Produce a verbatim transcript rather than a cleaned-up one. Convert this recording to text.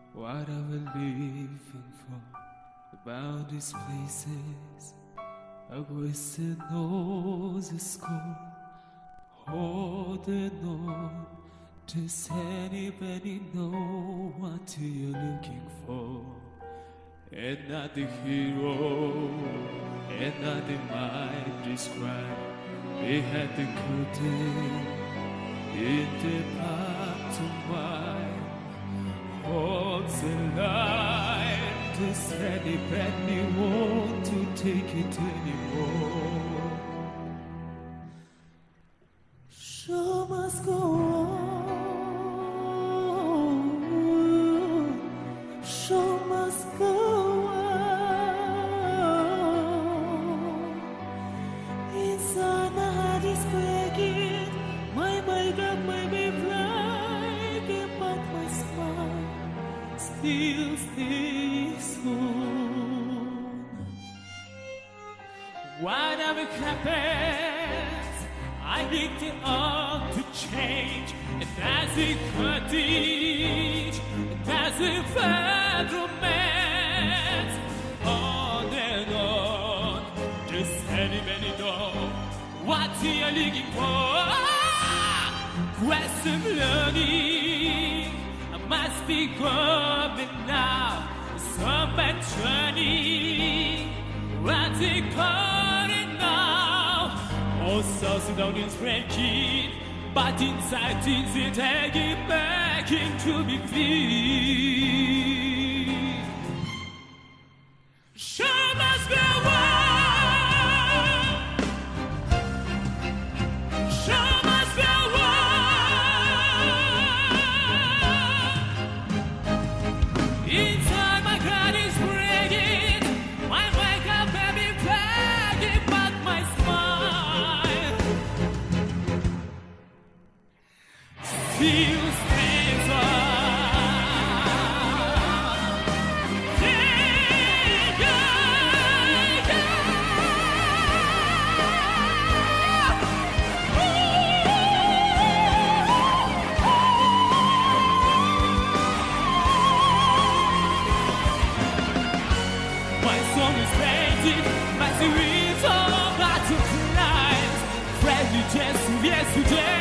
What are we living for? About these places, a wasted nose is cold, holding on. Does anybody know what you're looking for? And not the hero, and not the mind described. They had the curtain in the path to mine. Holds the line. Does anybody want to take it anymore? Show must go on. Show must go on. Inside my heart is breaking. My makeup may be breaking, but my smile still stays on. Whatever happens, I need the arm to change. And as it could teach, and as it felt romance, on and on. Just anybody know what you're looking for? Quest of learning, I must be going now. Some bad journey, what's it calling now? Oh, South Sudan is breaking, but inside things it taking back into me free. Show must go on. Show must go on. Inside my heart is breaking. My wake up every flagging, but my smile still stays on. Yeah, yeah, my song is painted, my series of butterflies. Friendly just yesterday.